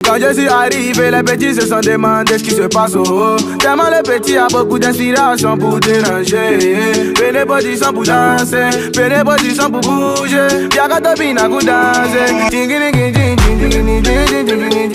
Quand je suis arrivé, les petits se sont demandé ce qui se passe au haut. Tellement le petit a beaucoup d'inspiration pour déranger. Prenez position pour danser, prenez position pour bouger. Y'a qu'à topiner, à danser.